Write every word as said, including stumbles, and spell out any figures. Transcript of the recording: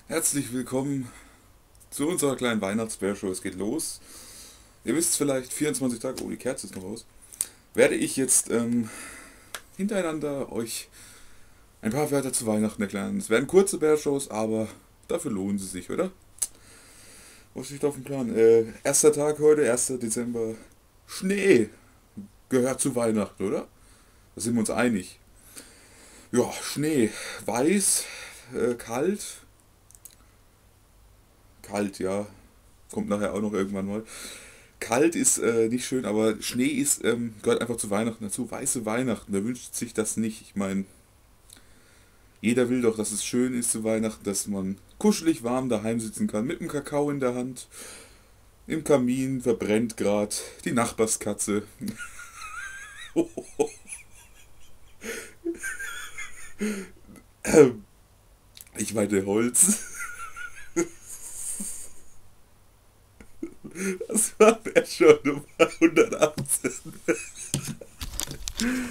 Herzlich willkommen zu unserer kleinen Weihnachts-Bear-Show. Es geht los. Ihr wisst vielleicht, vierundzwanzig Tage, oh, die Kerze ist noch aus, werde ich jetzt ähm, hintereinander euch ein paar Wörter zu Weihnachten erklären. Es werden kurze Bear-Shows, aber dafür lohnen sie sich, oder? Was steht auf dem Plan? Äh, erster Tag heute, erster Dezember. Schnee gehört zu Weihnachten, oder? Da sind wir uns einig. Ja, Schnee. Weiß, äh, kalt. Kalt, ja. Kommt nachher auch noch irgendwann mal. Kalt ist äh, nicht schön, aber Schnee ist, ähm, gehört einfach zu Weihnachten dazu. Weiße Weihnachten, wer wünscht sich das nicht? Ich meine, jeder will doch, dass es schön ist zu Weihnachten, dass man kuschelig warm daheim sitzen kann, mit dem Kakao in der Hand. Im Kamin verbrennt gerade die Nachbarskatze. Ich meine Holz. Das war der schon Nummer hundertachtzehn.